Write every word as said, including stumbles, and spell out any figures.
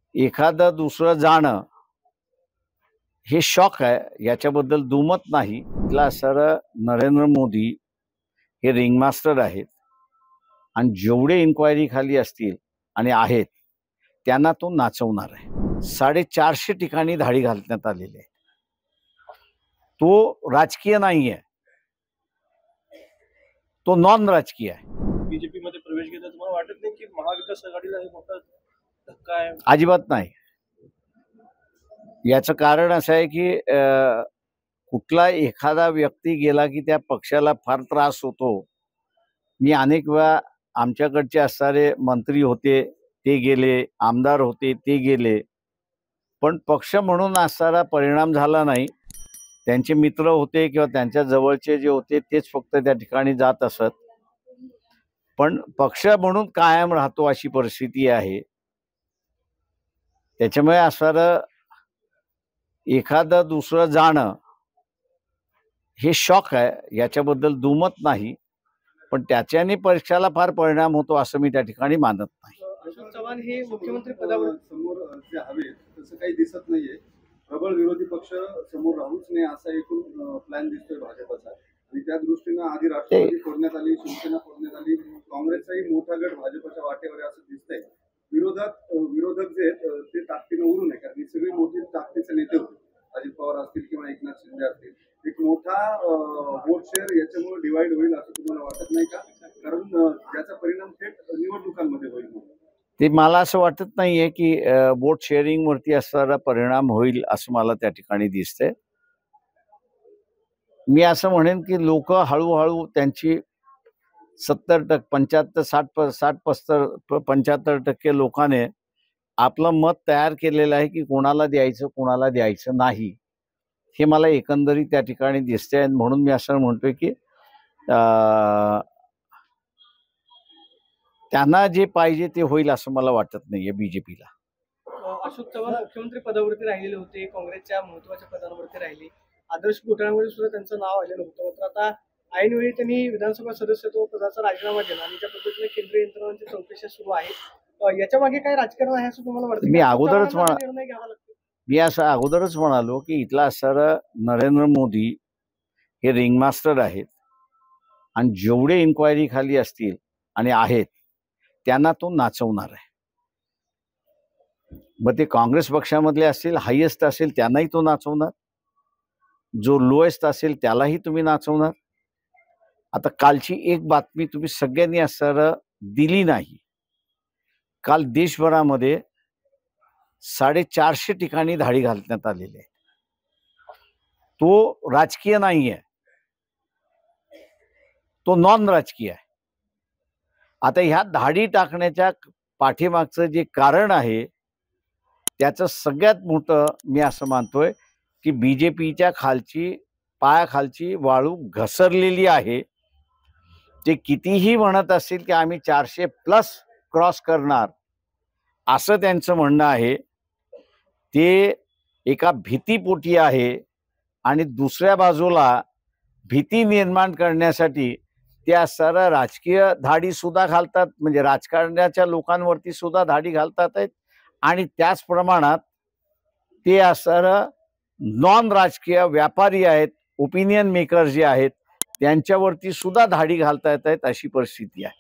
एखादं दुसरं जाणं हे शॉक आहे, याच्याबद्दल दुमत नाही. इथला सर नरेंद्र मोदी हे रिंगमास्टर आहेत आणि जेवढे इन्क्वायरी खाली असतील आणि आहेत त्यांना तो नाचवणार आहे. साडेचारशे ठिकाणी धाडी घालण्यात आलेली आहे. तो राजकीय नाही आहे, तो नॉन राजकीय आहे. बीजेपी मध्ये प्रवेश घेता तुम्हाला वाटत नाही की महाविकास आघाडीला हे मोठा धक्का आहे? अजिबात नाही. याचं कारण असं आहे की कुठला एखादा व्यक्ती गेला की त्या पक्षाला फार त्रास होतो. मी अनेक वेळा आमच्याकडचे असणारे मंत्री होते ते गेले, आमदार होते ते गेले, पण पक्ष म्हणून असणारा परिणाम झाला नाही. त्यांचे मित्र होते किंवा त्यांच्या जवळचे जे होते तेच फक्त त्या ठिकाणी जात असत, पण पक्ष म्हणून कायम राहतो अशी परिस्थिती आहे. त्याच्यामुळे असणारं एखादं दुसरं जाणं हे शॉक आहे, याच्याबद्दल दुमत नाही, पण त्याच्याने पक्षाला फार परिणाम होतो असं मी त्या ठिकाणी मानत नाही. अशोक चव्हाण हे मुख्यमंत्री पदावर समोर जे हवे तसं काही दिसत नाहीये. प्रबळ विरोधी पक्ष समोर राहूच नाही असा एकूण प्लॅन दिसतोय भाजपचा, आणि त्या दृष्टीनं आधी राष्ट्रवादी फोडण्यात आली, शिवसेना फोडण्यात आली, काँग्रेसचाही मोठा गट भाजपच्या वाटेवर असं दिसतंय. विरोधात विरोधक जे आहेत ते ताकदीनं उरू नये, कारण ही सगळी मोठी ताकदीचे नेते होते. अजित पवार असतील किंवा एकनाथ शिंदे असतील. एक मोठा वोट शेअर याच्यामुळे डिवाइड होईल असं तुम्हाला वाटत नाही का? कारण त्याचा परिणाम थेट निवडणुकांमध्ये होईल. ते मला असं वाटत नाहीये की वोट शेअरिंग वरती असणारा परिणाम होईल असं मला त्या ठिकाणी दिसतंय. मी असं म्हणेन की लोक हळूहळू त्यांची सत्तर टक्के पंच्याहत्तर साठ साठ पस्तर पंच्याहत्तर टक्के लोकांनी आपलं मत तयार केलेलं आहे की कोणाला द्यायचं कोणाला द्यायचं नाही, हे मला एकंदरीत त्या ठिकाणी दिसतंय. म्हणून मी असं म्हणतोय की त्यांना जे पाहिजे ते होईल असं मला वाटत नाहीये बीजेपीला. अशोक चव्हाण मुख्यमंत्री पदावरती राहिलेले होते, काँग्रेसच्या महत्वाच्या पदांवरती राहिले, आदर्श घोटाळ्यामध्ये सुद्धा त्यांचं नाव आलेलं होतं. मात्र आता ऐनवेळी त्यांनी विधानसभा सदस्यत्व पदाचा राजीनामा दिला आणि त्या पद्धतीने केंद्रीय यंत्रणांची चौकशी सुरू आहे. याच्या मागे काय राजकारण आहे असं तुम्हाला वाटतं? मी अगोदरच मी असं अगोदरच म्हणालो की इथला असणारा नरेंद्र मोदी हे रिंगमास्टर आहेत आणि जेवढे इन्क्वायरी खाली असतील आणि आहेत त्यांना तो नाचवणार आहे. मग ते काँग्रेस पक्षामधले असतील, हायेस्ट असेल त्यांनाही तो नाचवणार, जो लोएस्ट असेल त्यालाही तुम्ही नाचवणार. आता कालची एक बातमी तुम्ही सगळ्यांनी असणारं दिली नाही. काल देशभरामध्ये साडेचारशे ठिकाणी धाडी घालण्यात आलेली आहे. तो राजकीय नाही आहे, तो नॉन राजकीय आहे. आता ह्या धाडी टाकण्याच्या पाठीमागचं जे कारण आहे त्याचं सगळ्यात मोठं मी असं मानतोय की बीजेपीच्या खालची पायाखालची वाळू घसरलेली आहे. ते कितीही म्हणत असतील की आम्ही चारशे प्लस क्रॉस करणार असं त्यांचं म्हणणं आहे, ते एका भीतीपोटी आहे. आणि दुसऱ्या बाजूला भीती निर्माण करण्यासाठी त्या सारा राजकीय धाडी सुद्धा घालतात, म्हणजे राजकारणाच्या लोकांवरती सुद्धा धाडी घालतात आहेत. आणि त्याच प्रमाणात ते असणारं नॉन राजकीय व्यापारी आहेत, ओपिनियन मेकर जे आहेत त्यांच्यावरती सुद्धा धाडी घालता येत आहेत अशी परिस्थिती आहे.